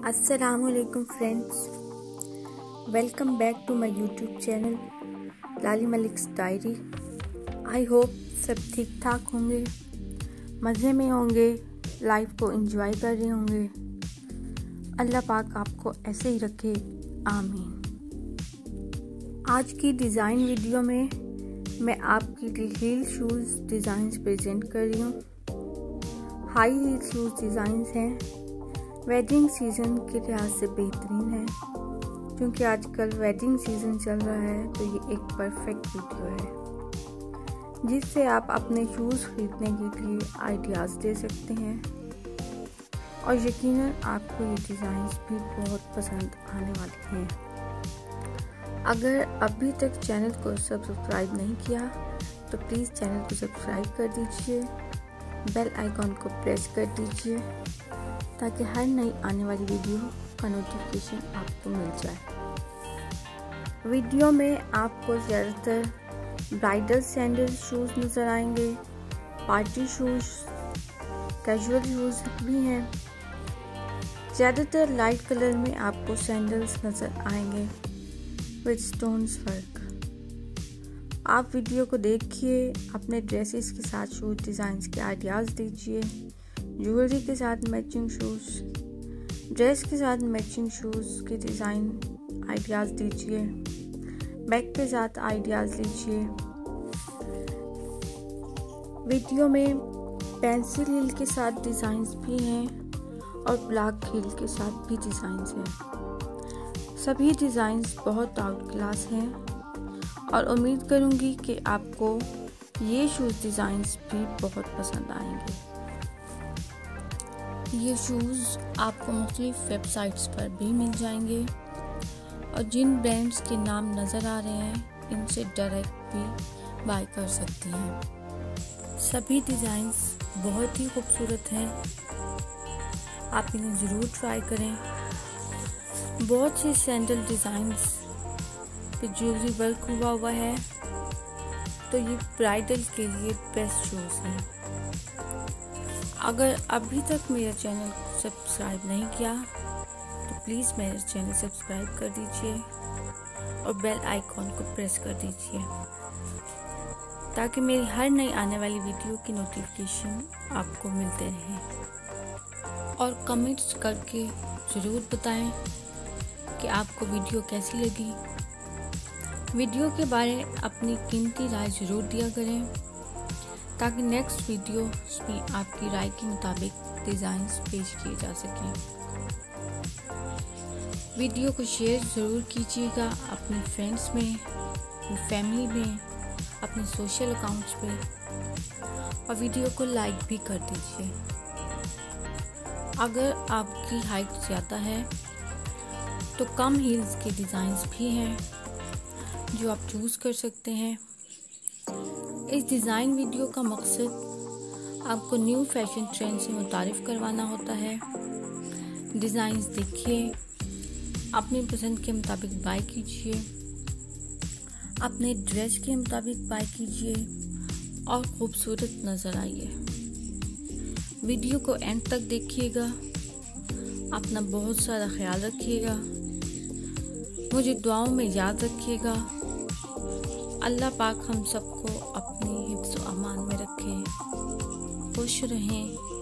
अस्सलामुअलैकुम friends, welcome back to my YouTube channel Lali Malik's diary. I hope सब ठीक ठाक होंगे, मज़े में होंगे, लाइफ को एंजॉय कर रहे होंगे। अल्लाह पाक आपको ऐसे ही रखे, आमीन। आज की डिज़ाइन वीडियो में मैं आपके लिए हील शूज़ डिज़ाइंस प्रेजेंट कर रही हूँ। हाई हील शूज़ डिज़ाइंस हैं, वेडिंग सीज़न के लिहाज से बेहतरीन है। क्योंकि आजकल वेडिंग सीज़न चल रहा है तो ये एक परफेक्ट वीडियो है जिससे आप अपने शूज़ खरीदने के लिए आइडियाज़ दे सकते हैं और यकीनन आपको ये डिज़ाइंस भी बहुत पसंद आने वाले हैं। अगर अभी तक चैनल को सब्सक्राइब नहीं किया तो प्लीज़ चैनल को सब्सक्राइब कर दीजिए, बेल आइकॉन को प्रेस कर दीजिए ताकि हर नई आने वाली वीडियो का नोटिफिकेशन आपको मिल जाए। वीडियो में आपको ज़्यादातर ब्राइडल सैंडल शूज़ नज़र आएंगे, पार्टी शूज़, कैजुअल शूज़ भी हैं। ज़्यादातर लाइट कलर में आपको सैंडल्स नज़र आएंगे विद स्टोन्स वर्क। आप वीडियो को देखिए, अपने ड्रेसेस के साथ शूज़ डिज़ाइंस के आइडियाज़ दीजिए। ज्वेलरी के साथ मैचिंग शूज़, ड्रेस के साथ मैचिंग शूज़ के डिज़ाइन आइडियाज़ दीजिए। बैग के साथ आइडियाज़ लीजिए। वीडियो में पेंसिल हील के साथ डिज़ाइंस भी हैं और ब्लैक हील के साथ भी डिज़ाइंस हैं। सभी डिज़ाइंस बहुत आउट क्लास हैं और उम्मीद करूँगी कि आपको ये शूज़ डिज़ाइंस भी बहुत पसंद आएंगे। ये शूज़ आपको मुख्तलिफ वेबसाइट्स पर भी मिल जाएंगे और जिन ब्रांड्स के नाम नज़र आ रहे हैं इनसे डायरेक्ट भी बाय कर सकती हैं। सभी डिज़ाइंस बहुत ही खूबसूरत हैं, आप इन्हें ज़रूर ट्राई करें। बहुत से सैंडल डिज़ाइंस पे ज्वेलरी वर्क हुआ है तो ये ब्राइडल के लिए बेस्ट शूज़ हैं। अगर अभी तक मेरा चैनल सब्सक्राइब नहीं किया तो प्लीज़ मेरे चैनल सब्सक्राइब कर दीजिए और बेल आइकॉन को प्रेस कर दीजिए ताकि मेरी हर नई आने वाली वीडियो की नोटिफिकेशन आपको मिलते रहे। और कमेंट्स करके ज़रूर बताएं कि आपको वीडियो कैसी लगी। वीडियो के बारे में अपनी कीमती राय ज़रूर दिया करें ताकि नेक्स्ट वीडियो में आपकी राय के मुताबिक डिज़ाइंस पेश किए जा सकें। वीडियो को शेयर ज़रूर कीजिएगा अपने फ्रेंड्स में, फैमिली में, अपने सोशल अकाउंट्स पे और वीडियो को लाइक भी कर दीजिए। अगर आपकी हाइट ज़्यादा है तो कम हील्स के डिज़ाइंस भी हैं जो आप चूज़ कर सकते हैं। इस डिज़ाइन वीडियो का मकसद आपको न्यू फैशन ट्रेंड से मुतारिफ करवाना होता है। डिज़ाइंस देखिए, अपनी पसंद के मुताबिक बाय कीजिए, अपने ड्रेस के मुताबिक बाय कीजिए और ख़ूबसूरत नज़र आइए। वीडियो को एंड तक देखिएगा। अपना बहुत सारा ख्याल रखिएगा, मुझे दुआओं में याद रखिएगा। अल्लाह पाक हम सबको अपनी हिफ्ज़ व अमान में रखे। खुश रहें।